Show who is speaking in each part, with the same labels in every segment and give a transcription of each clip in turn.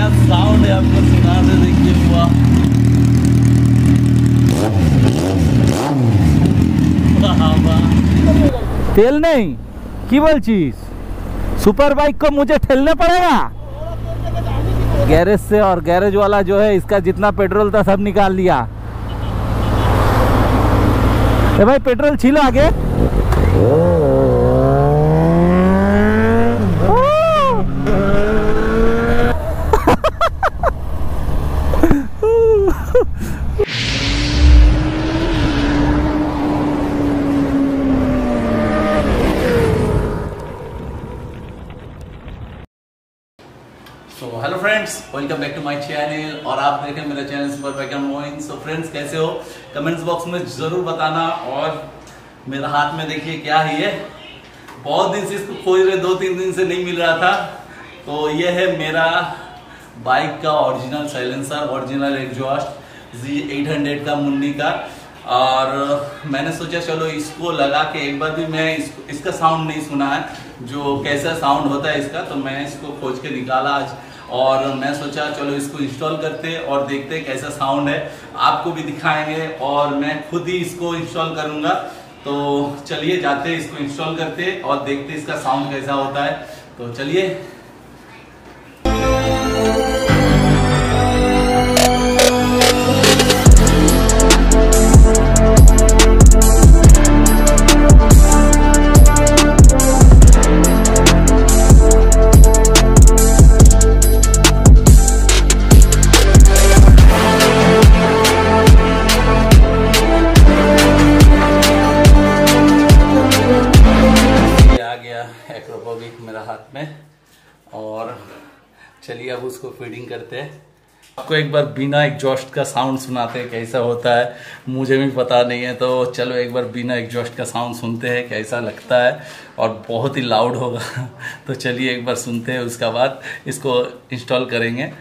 Speaker 1: क्या साउंड है आपको सुना दे, देखिए हुआ तेल नहीं की बोल चीज, सुपर बाइक को मुझे ठेलने पड़ेगा गैरेज से, और गैरेज वाला जो है इसका जितना पेट्रोल था सब निकाल लिया। ए भाई पेट्रोल छीलो आगे। Hello friends, welcome back to my channel और आप देखें मेरा channel super biker Moin. So friends कैसे हो, कमेंट्स बॉक्स में जरूर बताना। और मेरा हाथ में देखिए क्या है, ये बहुत दिन से इसको खोज रहे, 2-3 दिन से नहीं मिल रहा था। तो ये है मेरा बाइक का original silencer, original exhaust Z800 का मुन्नी का। और मैंने सोचा चलो इसको लगा के एक बार भी मैं इसका साउंड नहीं सुना है, जो कैसा साउंड होता है इसका, तो मैं इसको खोज के निकाला आज। और मैं सोचा चलो इसको इंस्टॉल करते और देखते कैसा साउंड है, आपको भी दिखाएंगे और मैं खुद ही इसको इंस्टॉल करूंगा। तो चलिए जाते इसको इंस्टॉल करते और देखते इसका साउंड कैसा होता है। तो चलिए। एक्रोपोविक मेरा हाथ में, और चलिए अब उसको फीडिंग करते हैं। आपको एक बार बिना एग्जॉस्ट का साउंड सुनाते हैं कैसा होता है, मुझे भी पता नहीं है। तो चलो एक बार बिना एग्जॉस्ट का साउंड सुनते हैं कैसा लगता है, और बहुत ही लाउड होगा। तो चलिए एक बार सुनते हैं, उसका बाद इसको इंस्टॉल करेंगे।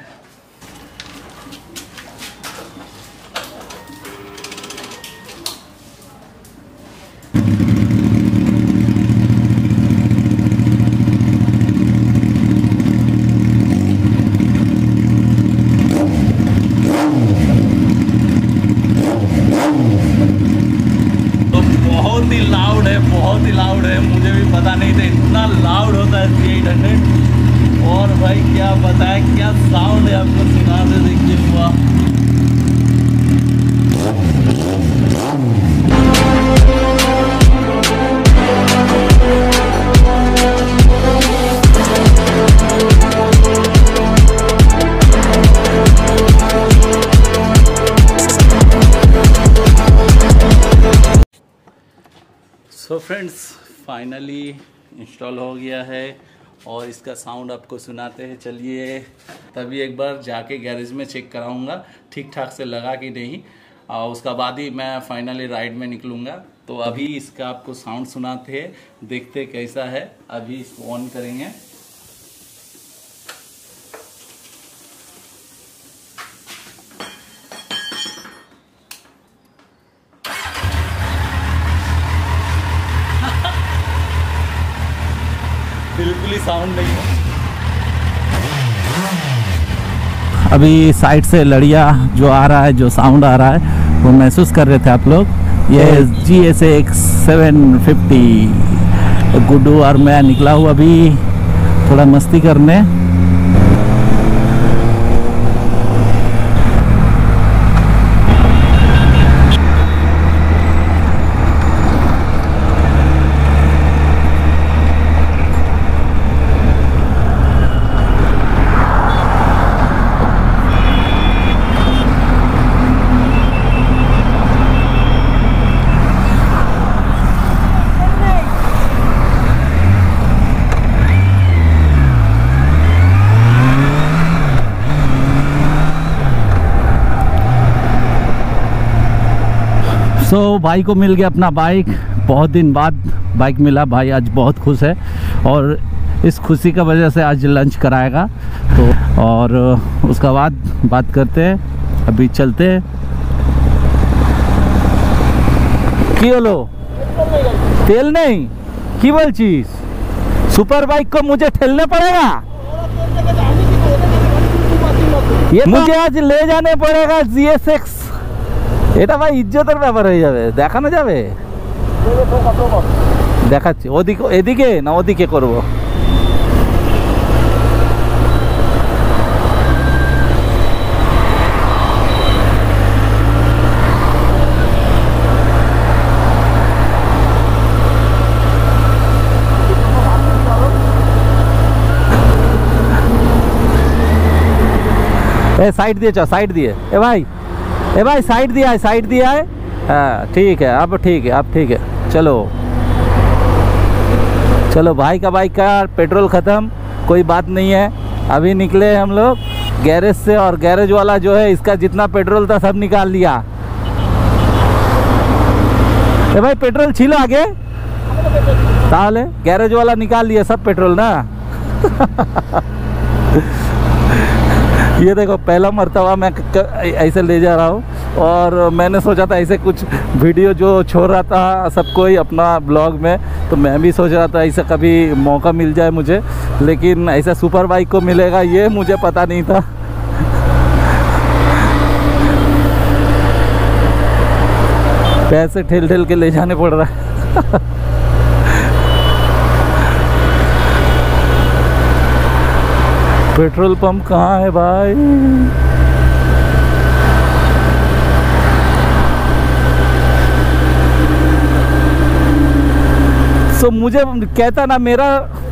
Speaker 1: बहुत ही लाउड है, मुझे भी पता नहीं था इतना लाउड होता है Z800। और भाई क्या बताए, क्या साउंड है आपको सुना दे, देखिए हुआ तो फ्रेंड्स फाइनली इंस्टॉल हो गया है और इसका साउंड आपको सुनाते हैं। चलिए तभी एक बार जाके गैरेज में चेक कराऊंगा ठीक ठाक से लगा कि नहीं, और उसका बाद ही मैं फाइनली राइड में निकलूंगा। तो अभी इसका आपको साउंड सुनाते हैं, देखते कैसा है। अभी इसको ऑन करेंगे। बिल्कुल ही साउंड नहीं है। अभी साइड से लड़िया जो आ रहा है, जो साउंड आ रहा है वो महसूस कर रहे थे आप लोग। ये GSX 750 गुड्डू और मैं निकला हूँ अभी थोड़ा मस्ती करने। सो भाई को मिल गया अपना बाइक, बहुत दिन बाद बाइक मिला। भाई आज बहुत खुश है और इस खुशी का वजह से आज लंच कराएगा। तो और उसका बाद बात करते हैं, अभी चलते हैं। की बोलो तेल नहीं की बोल चीज, सुपर बाइक को मुझे ठेलने पड़ेगा
Speaker 2: ये मुझे आज ले जाने पड़ेगा GSX। এটা ভাই ইজ্জতের ব্যাপার হয়ে যাবে, দেখানো যাবে। দেখাচ্ছি, ওদিকে এদিকে না ওদিকে করব। ए साइड दिए, चल साइड दिए। ए भाई साइड दिया है, साइड दिया है। हाँ ठीक है, अब ठीक है, अब ठीक है। चलो चलो, भाई का बाइक का पेट्रोल ख़त्म, कोई बात नहीं है। अभी निकले हम लोग गैरेज से, और गैरेज वाला जो है इसका जितना पेट्रोल था सब निकाल लिया। ए भाई पेट्रोल छिलो आगे, ताहले गैरेज वाला निकाल लिया सब पेट्रोल ना। ये देखो पहला मर्तबा मैं ऐसे ले जा रहा हूँ, और मैंने सोचा था ऐसे कुछ वीडियो जो छोड़ रहा था सबको ही अपना ब्लॉग में, तो मैं भी सोच रहा था ऐसा कभी मौका मिल जाए मुझे, लेकिन ऐसा सुपर बाइक को मिलेगा ये मुझे पता नहीं था। पैसे ठेल ठेल के ले जाने पड़ रहा है। पेट्रोल पंप कहाँ है भाई? तो मुझे कहता ना मेरा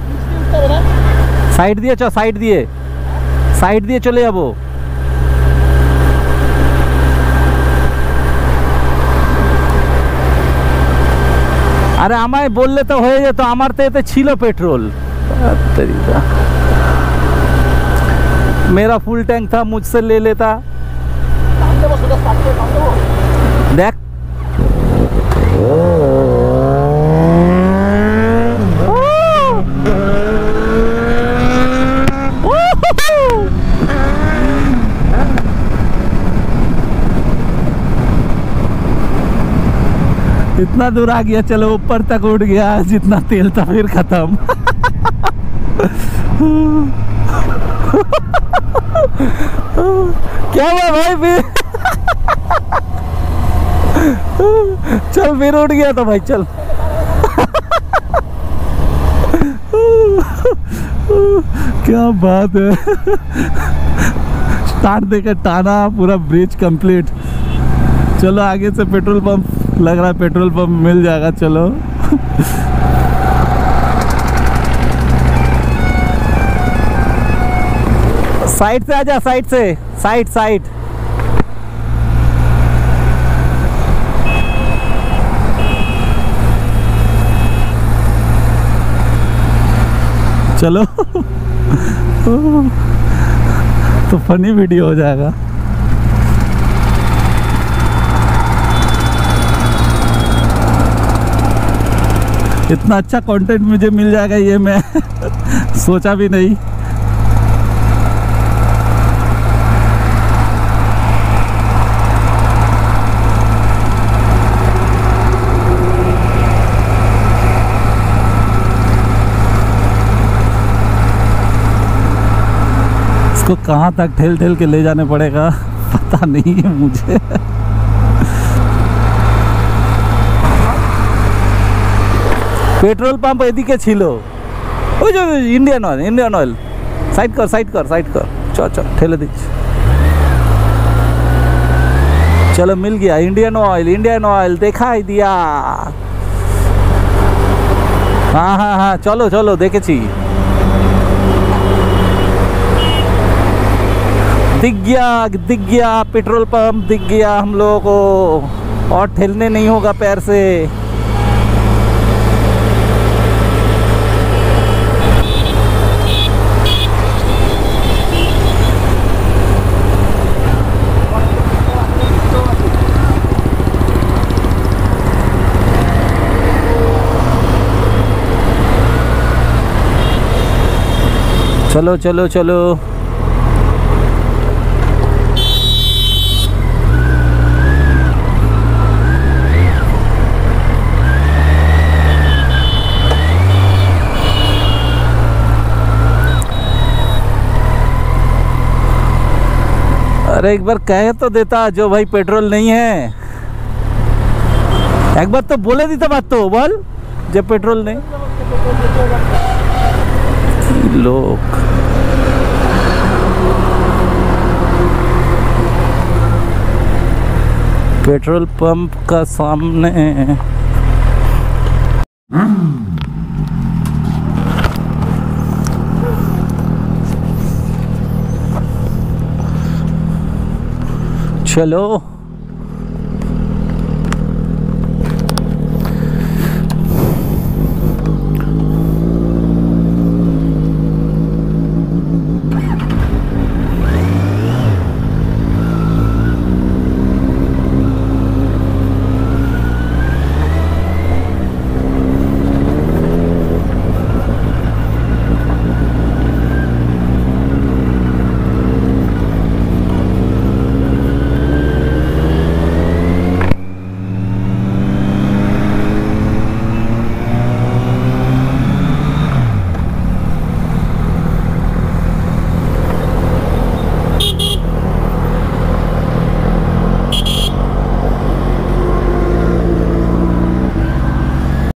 Speaker 2: साइड दिए, चलो साइड दिए, साइड दिए चले अब। अरे আমায় বললে তো হয়ে যেত, আমার তো এতে ছিল পেট্রোল। मेरा फुल टैंक था, मुझसे ले लेता। देख इतना दूर आ गया, चलो ऊपर तक उड़ गया, जितना तेल था फिर खत्म। क्या हुआ भाई फिर? चल फिर उठ गया तो भाई चल। क्या बात है, स्टार्ट देकर टाना, पूरा ब्रिज कंप्लीट। चलो आगे से पेट्रोल पंप लग रहा है, पेट्रोल पंप मिल जाएगा। चलो साइड से आजा, साइड से, साइड साइड। चलो तो फनी वीडियो हो जाएगा। इतना अच्छा कंटेंट मुझे मिल जाएगा ये मैं सोचा भी नहीं। इसको कहाँ तक ठेल ठेल के ले जाने पड़ेगा पता नहीं है मुझे। पेट्रोल पंप एदिके छिलो, ওই যে Indian oil, Indian oil. Side কর, সাইড কর, সাইড কর, চল চল ঠেলে দিচ্ছি। चलो मिल गया इंडियन ऑयल, इंडियन ऑयल दिखाई दिया। हाँ हाँ हाँ चलो चलो देखेছি। दिख गया पेट्रोल पंप दिख गया हम लोगों को, और ठेलने नहीं होगा पैर से। चलो चलो चलो अरे एक बार कह तो देता जो भाई पेट्रोल नहीं है, एक बार तो बोले देता बात तो बोल जब पेट्रोल नहीं। लोग पेट्रोल पंप का सामने चलो